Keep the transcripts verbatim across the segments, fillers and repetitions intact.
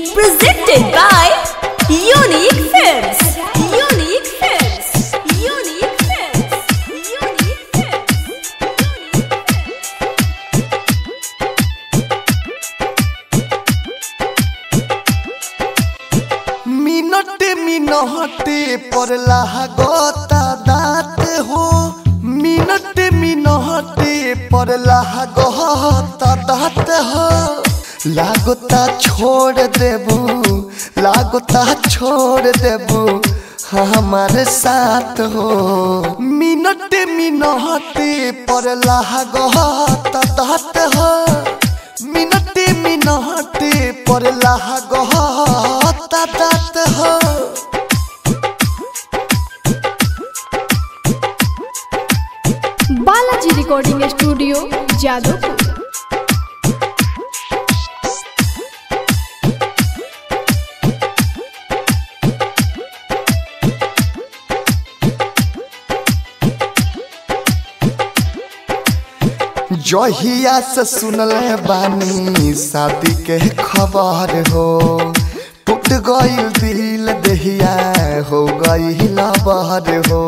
Presented by Unique Films. Unique Films. Unique Films. Unique Films. मिनटे मिनटे पर लागता दात हो मिनटे मिनटे पर लागता दात हो लागता छोड़ देबू लागता छोड़ देबू हमारे साथ हो मिनटे मिनटे पर लागता दात हो मिनटे मिनटे पर लागता दात हो बालाजी रिकॉर्डिंग स्टूडियो जादोपुर। जहिया से सुनले बानी शादी के खबर हो टूट गई दिल दहिया हो गई लबर हो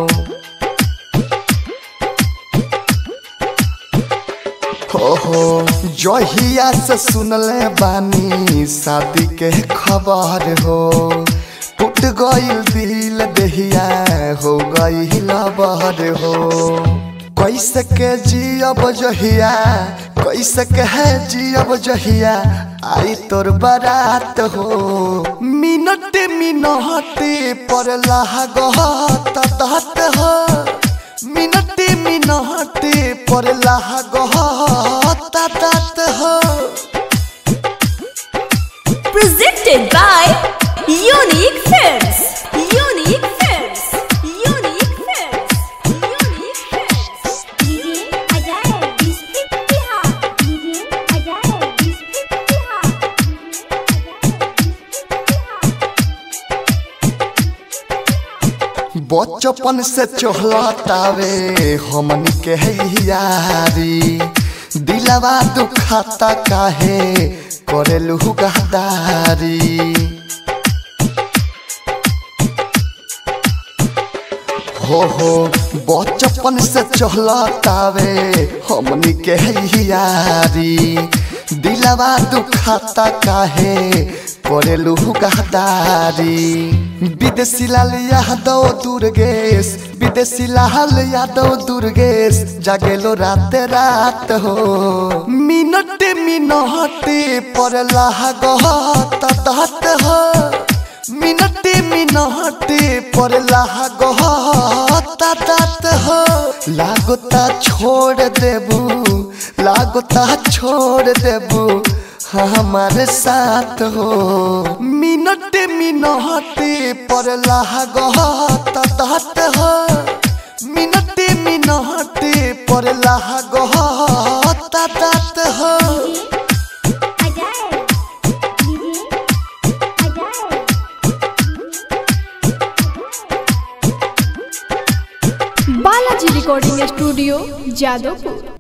हो जहिया से सुनले बानी शादी के खबर हो टूट गई दिल दहिया हो गई लबर हो कैसे के जियब जहिया कैसे के है जियब जहिया आई तोर बारात हो मिनटे मिनटे पर लागता दात हो मिनटे मिनटे पर लागता दात हो Presented by Unique Films. Unique Films. Unique Films. Unique Films. बचपन से चहलतावे हमनी के यारी दिलवा दुखाता काहे करेलू गद्दारी हो हो बचपन से चहलतावे हमनी के यारी दिलवा दुखाता काहे करेलू गद्दारी विदेशी लाल यादव दुर्गेश विदेशी लाल यादव दुर्गेश जागेलो रात रात हो मिनटे मिनटे पर लागता दात हो मिनटे मिनटे पर लागता दात हो लागता छोड़ देबू लागता छोड़ देबू हमारे साथ हो मिनटे मिनटे पर लागता दात हो मिनटे मिनटे पर लागता दात हो बालाजी रिकॉर्डिंग स्टूडियो जादोपुर।